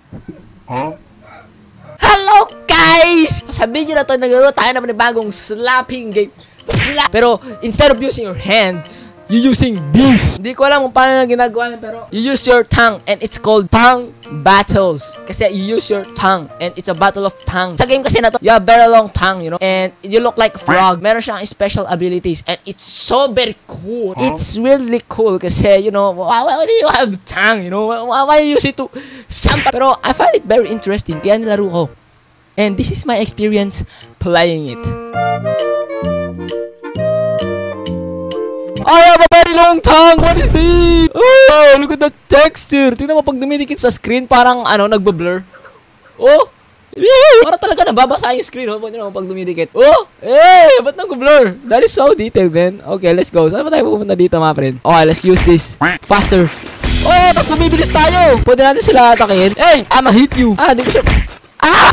Hello guys! Sa video na to, naglaro tayo naman ng bagong slapping game. Pero instead of using your hand, you using this. Hindi ko alam kung paano na ginagawa niya, pero you use your tongue and it's called tongue battles. Kasi you use your tongue and it's a battle of tongue. Sa game kasi na to, you have very long tongue, you know, and you look like a frog. Meron siyang special abilities and it's so very cool. It's really cool kasi, you know, why do you have tongue, you know? Why you use it to sampa? Pero I find it very interesting, kaya nilaro ko. And this is my experience playing it. I have a very long tongue! What is this? Oh, look at that texture! Tingnan mo pag dumidikit sa screen, parang ano, nagbablur. Oh! Parang talaga nababasa yung screen, oh, pag dumidikit. Oh! Eh! Ba't nag-blur? That is so detailed, man. Okay, let's go. Saan ba tayo pupunta dito, mga friend? Okay, let's use this. Faster. Oh! Pag bumibilis tayo! Pwede natin sila atakin. Hey! I'ma hit you! Ah, di ko siya... Ah!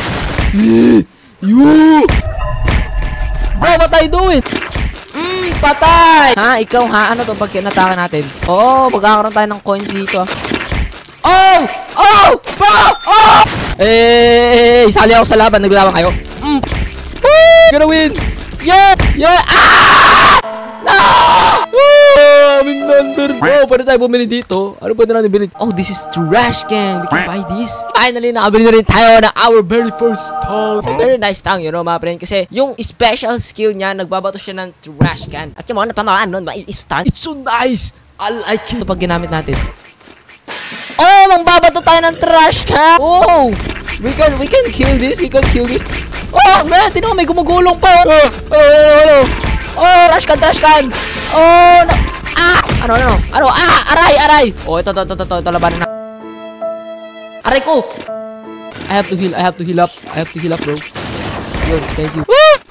You! Bro, what are you doing? Patay! Ha? Ikaw ha? Ano to pag kinatake natin? Oo, magkakaroon tayo ng coins dito. Oh! Oh! Oh! Eh! Sali ako sa laban. Naglaban kayo. Gonna win! Yeah! Yeah! Ah! No! I'm under. Bro, pwede tayo bumili dito. Ano pwede natin bilhin? Oh, this is trash can. We can buy this. Finally, nakabili na rin tayo na our very first tongue. It's a very nice tongue, you know, mga friend. Kasi yung special skill niya, nagbabato siya ng trash can. At yung mga napamaan nun, ma-instant. It's so nice. I like it. Ito pag ginamit natin. Oh, mangbabato tayo ng trash can. Oh, we can kill this. We can kill this. Oh, man, tinan mo, may gumugulong pa. Oh, trash can. Oh, no. Ah! Ano? Ah! Aray! Oh, ito, labanan na. Aray ko! I have to heal up, bro. Yun, thank you.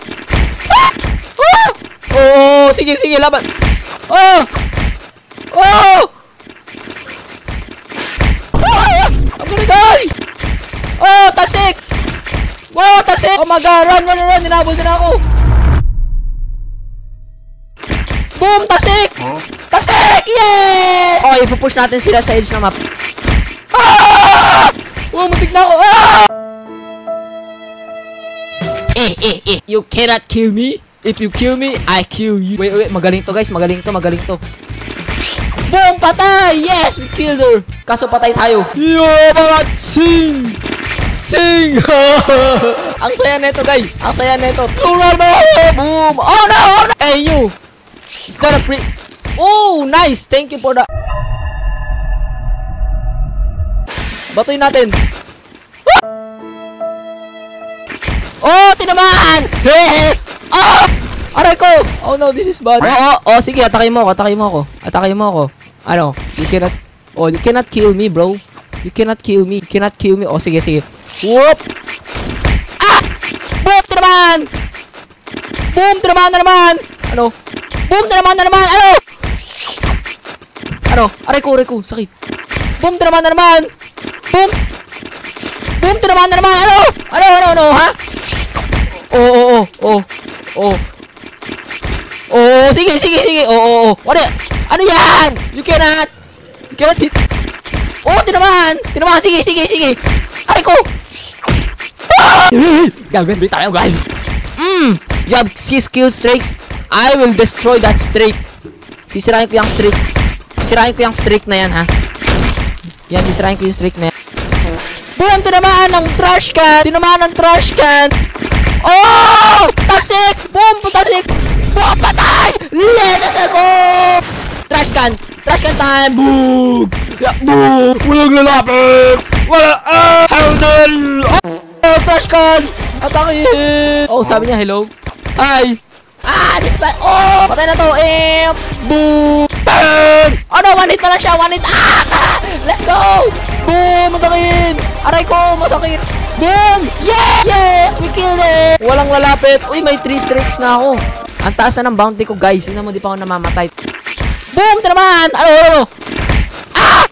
Oh, sige, laban. Oh! I'm gonna die! Oh, talsik! Wow, talsik! Oh my god, run! Ninabol din ako. Boom! Talsik! Talsik! Yes! Okay, ipupush natin sila sa edge ng map. Ah! Oh, muntik na ako! Ah! You cannot kill me. If you kill me, I kill you. Wait. Magaling to, guys. Magaling to. Boom! Patay! Yes! We killed her. Kaso patay tayo. Yo, mga sing! Ang saya neto, guys. Tulad mo! Boom! Oh, no! Hey, you! Is that a free? Oh, nice! Thank you for that. Batuin natin. Oh, tinamaan! Oh! Aray ko! Oh no, this is bad. Oh, sige, atake mo ako. Ano? You cannot kill me, bro. You cannot kill me. Oh, sige. Whoop! Ah! Boom! Tinamaan na naman! Ano? Boom! Tinamaan na naman! Ano? Aray ko, sakit. Boom! Tinamaan na naman! Boom! Tinamaan na naman! Ano? Ha? Oh, sige. Oh. Ano yan? You cannot hit. Oh, tinamaan. Sige. Aray ko! Gagawin tayo, guys. You have 6 kill streaks. I will destroy that streak. Sisirain ko yung streak na yan, ha? Yan, sisirain ko yung streak na yan. Boom! Tinamaan ng trash can. Oh! Toxic! Boom! Toxic! Boom! Patay! Let us go! Trash can time! Boom! Walang lalapit! Handle! Oh! Trash can! Atakin! Oh, sabi niya, hello? Hi! This time! Oh! Patay na to! Boom! Burn! Oh no! One hit na lang siya! Let's go! Boom! Masakit! Aray ko! Masakit! Boom! Yes! We killed it! Walang lalapit. Uy, may 3 streaks na ako. Ang taas na ng bounty ko, guys. Tingnan mo, di pa ako namamatay. Boom! Ito naman! Ano? Ah!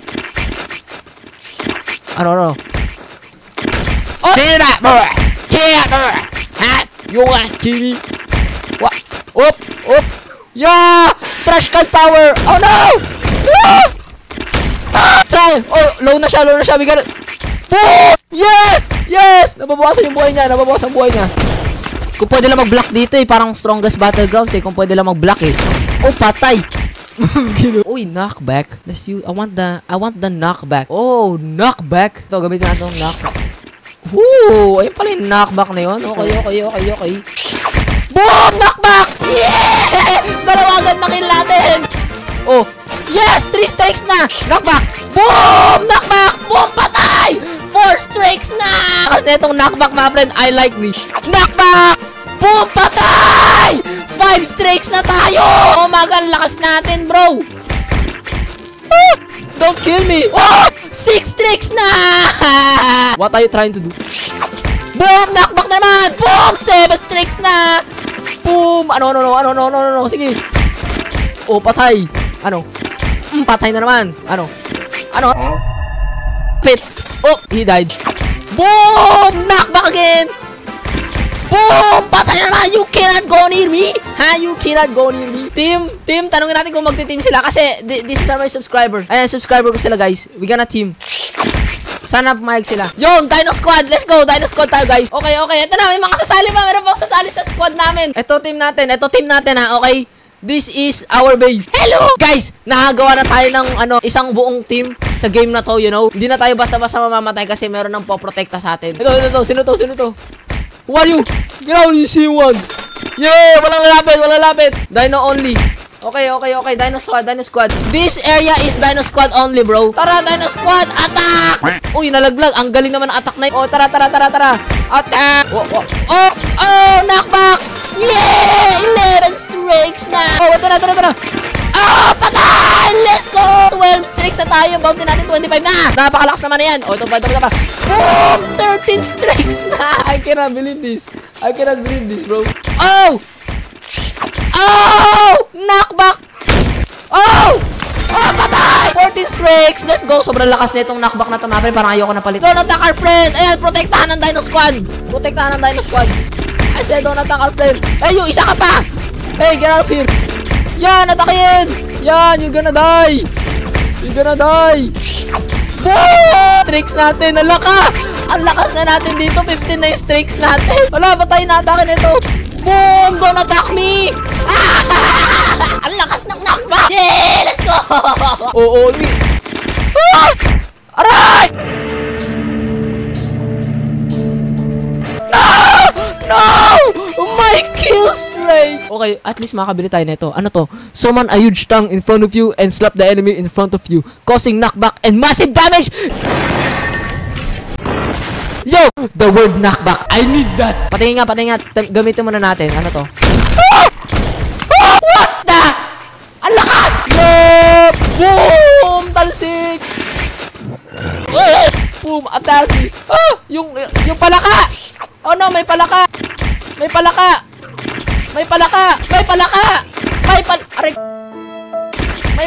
Ano? Oh! Kill that boy! Ha? You want kill me? What? Up! Yeah! Trash can power! Oh no! Try! Oh, low na siya. We got it. Boom! Yes! Yes! Nababawasan yung buhay niya. Nababawasan ang buhay niya. Kung pwede lang mag-block dito eh. Parang strongest battlegrounds eh. Kung pwede lang mag-block eh. Oh, patay! Uy, knockback. Let's use, I want the knockback. Oh, knockback. Ito, gamitin natin yung knockback. Woo! Ayun pala yung knockback na yun. Okay. Boom! Knockback! Yeah! Dalawa agad na kill natin. Oh, yes! 3 strikes na! Knockback! Boom! Knockback! Boom! Patay! 4 strikes na! Kasi na itong knockback, mga friend. I like me. Knockback! Boom! Patay! 5 strikes na tayo! Oh my God, lakas natin, bro! Ah, don't kill me! Oh! 6 strikes na! What are you trying to do? Boom! Knockback na naman! Boom! 7 strikes na! Boom! Ano? Sige! Oh, patay! Ano? Patay na naman! Ano? Pit! Oh! He died! Boom! Knockback again! Boom! Patay na naman! You cannot go near me! Ha? You cannot go near me! Team! Tanungin natin kung magti-team sila kasi this is my subscriber. Ayan, subscriber ko sila, guys. We gonna team. Sana pumayag sila. Yung Dino Squad! Let's go! Dino Squad tayo, guys. Okay. Ito na, may mga sasali pa. Meron pang sasali sa squad namin. Ito team natin, ha. Okay? This is our base. Hello! Guys, nakagawa na tayo ng isang buong team sa game na to, you know? Hindi na tayo basta-basta mamamatay kasi meron nang poprotekta sa atin. Ito. Sino to? Who are you? Get out, you see one. Yeah! Walang lapit. Dino only. Okay. Dino Squad. This area is Dino Squad only, bro. Tara, Dino Squad. Attack! Uy, nalaglag. Ang galing naman attack na yun. Oh, tara. Attack! Oh, knockback! Yeah! 11 strikes na. Oh, tara. Ah, patay! Let's go! 12 strikes na tayo. Bounty natin 25 na. Napakalakas naman na yan. Oh, ito pa. Boom! 13 strikes na. I cannot believe this, bro. Oh! Knockback! Oh! Patay! 14 strikes! Let's go! Sobrang lakas na itong knockback na to, mga friend. Parang ayoko na palit. Don't attack our friend! Ayan, protektahan ng Dino Squad! I said don't attack our friend. Hey, yung isa ka pa! Hey, get out of here! Yan, atakin! Yan, you're gonna die! Boom! Strikes natin! Ang lakas na natin dito. 15 na yung strikes natin. Wala, ba tayo na-atakin ito? Boom! Don't attack me! Ang lakas ng knockback! Yeah! Let's go! Oo. Aray! No! My kill streak! Okay, at least makabili tayo nito. Ano to? Summon a huge tongue in front of you and slap the enemy in front of you, causing knockback and massive damage! Yo! The word knockback. I need that. Patingin nga. Gamitin muna natin. Ano to? What the? Ang lakas! Yo! Boom! Talsik! Boom! Attack this. Yung palaka! Oh no, may palaka! Aray! May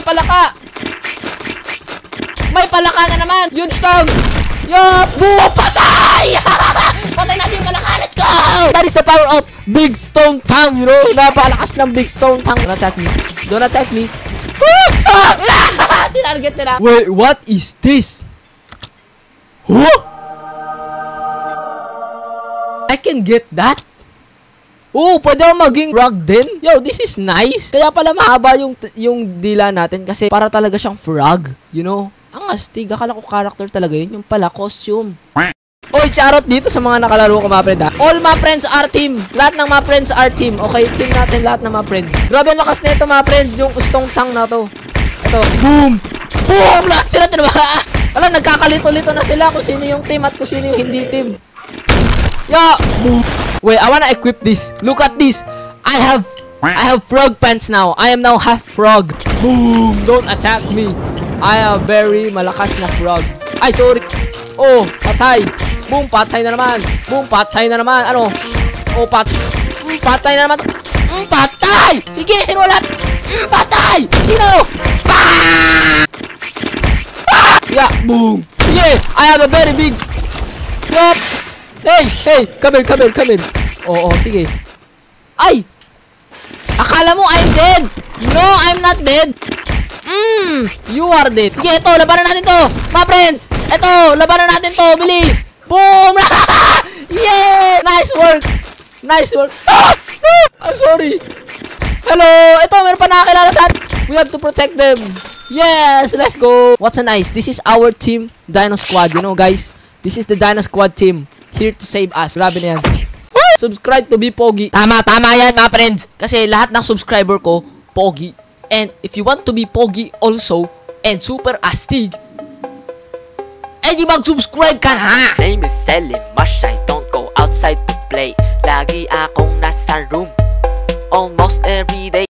palaka na naman! Huge tongue! Yup! Boom! Patay! Patay natin yung palaka! Let's go! That is the power of Big Stone Tongue, you know? Napakalakas ng Big Stone Tongue. Don't attack me. Tinarget nila. Wait, what is this? Huh? I can get that? Oh, pwede ako maging frog din? Yo, this is nice. Kaya pala mahaba yung dila natin kasi para talaga siyang frog. You know? Ang astig. Akala ko character talaga yun. Yung pala, costume. Oy, charot dito sa mga nakalaro ko, mga friend, ha? All my friends are team. Lahat ng mga friends are team. Okay, team natin lahat ng mga friends. Grabe ang lakas na ito, mga friends. Yung ustong tang na to. Ito. Boom! Boom! Lahat sila, diba? Alam, nagkakalito-lito na sila kung sino yung team at kung sino yung hindi team. Yeah! Boom! Wait, I wanna equip this. Look at this. I have frog pants now. I am now half frog. Boom! Don't attack me. I am very malakas na frog. Ay, sorry. Oh, patay. Boom, patay na naman. Boom, patay na naman. Ano? Oh, patay na naman. Patay! Sige, sino ulit? Patay! Sino? Yeah, boom. Yeah, I have a very big. Yup. Hey, come here. Oo, sige. Ay! Akala mo I'm dead. No, I'm not dead. You are dead. Sige, ito, labanan natin to. My friends, ito, labanan natin to. Bilis. Boom! Yeah! Nice work. Nice work. I'm sorry. Hello. Ito, meron pa nakakilala sa atin. We have to protect them. Yes, let's go. What's nice? This is our team, Dino Squad. You know, guys, this is the Dino Squad team here to save us. Grabe na yan. Subscribe to be Pogi. Tama yan, mga friends. Kasi lahat ng subscriber ko, Pogi. And if you want to be Pogi also, and super astig, eh di mag-subscribe ka na. Name is Selim Mash, I don't go outside to play. Lagi akong nasa room, almost every day.